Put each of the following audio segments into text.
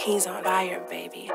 He's on fire, baby.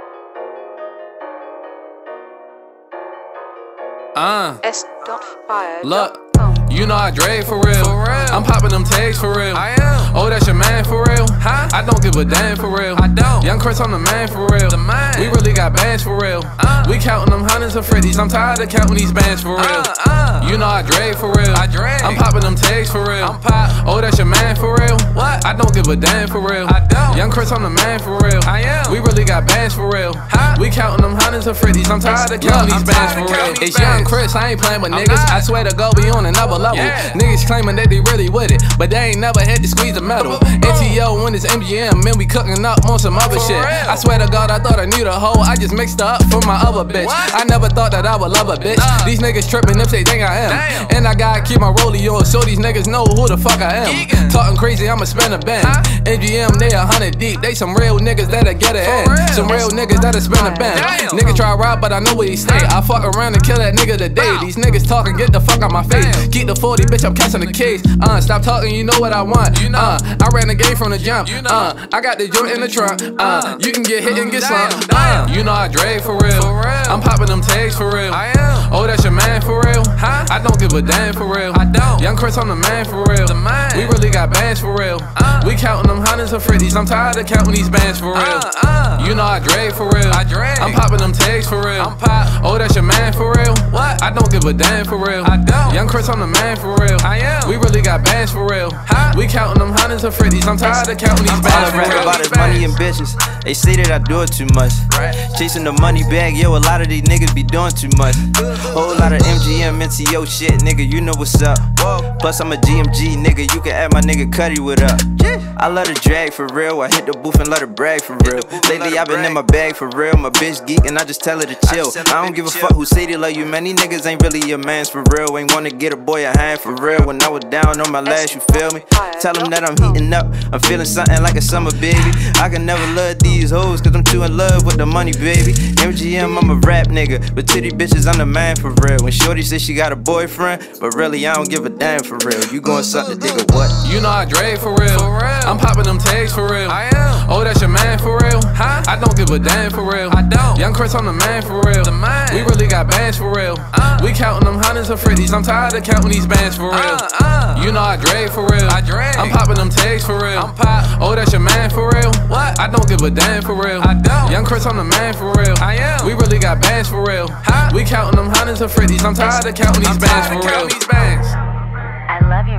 Look, you know I drag for real. I'm popping them tags for real. I am. Oh, that's your man for real? Huh? I don't give a damn for real. I don't. Young Chris, I'm the man for real. The man. We really got bands for real. We counting them hundreds of freddies. I'm tired of counting these bands for real. You know I drag for real. I drag. I'm popping them tags for real. I'm pop. Oh, that's your man for real? What? I don't give a damn for real. I don't. Young Chris, I'm the man for real. I am. We really got bands for real. Huh? We counting them hundreds of freddies. I'm tired of counting these bands for real. It's Young Chris, I ain't playing with niggas. I swear to God, we on another level. Yeah. Niggas claiming that they really with it, but they ain't never had to squeeze the metal. NTO when it's MGM, man, we cooking up on some other shit. I swear to God, I thought I knew the hoe. I just mixed her up for my other bitch. I never thought that I would love a bitch. These niggas tripping if they think I am. And I gotta keep my rollie on so these niggas know who the fuck I am. Talking crazy, I'ma spend a band. MGM, they 100 deep. They some real niggas that'll get it in. Some real niggas that'll spend a band. Nigga try to rob, but I know where he stay. I fuck around and kill that nigga today. These niggas talking, get the fuck out my face. Keep the 40, bitch, I'm catching the case. Stop talking, you know what I want. I ran the game from the jump. I got the joint in the trunk. You can get hit and get slumped. You know I drag for real. I'm popping them tags for real. Oh, that's your man for real? I don't give a damn for real. I don't. Young Chris, I'm the man for real. We really got bands for real. We counting them hundreds of freddies. I'm tired of counting these bands for real. You know I drag for real. I'm popping them tags for real. Oh, that's your man for real? What? I don't give a damn for real. I don't. Young Chris, I'm the man for real. I am. We really got bands for real. We counting them hundreds of freddies. I'm tired of counting these bands for real. All I rap about is money and bitches. They say that I do it too much. Chasing the money bag, yo, a lot of these niggas be doing too much. Whole lot of MGM, NTO shit, nigga, you know what's up. Plus I'm a GMG, nigga, you can add my nigga Cuddy with up. I let her drag for real, I hit the booth and let her brag for real. Lately I been in my bag for real, my bitch geek and I just tell her to chill. I don't give a fuck who say they love you, man, these niggas ain't really your mans for real. Ain't wanna get a boy a hand for real. When I was down on my last, you feel me? Tell them that I'm heating up, I'm feeling something like a summer baby. I can never love these hoes cause I'm too in love with the money, baby. MGM, I'm a rap nigga, but to these bitches, I'm the man for real. When shorty says she got a boyfriend, but really I don't give a damn for real. You gon' suck the dick or what? You know I drag for real. I'm popping them tags for real. I am. Oh, that's your man for real? I don't give a damn for real. I don't. Young Chris, I'm the man for real. The man. We really got bands for real. We counting them hundreds of freddies. I'm tired of counting these bands for real. You know I drag for real. I'm popping them tags for real. Oh, that's your man for real? What? I don't give a damn for real. I don't. Young Chris, I'm the man for real. I am. We really got bands for real. We counting them hundreds of freddies. I'm tired of counting these bands for real. I love you.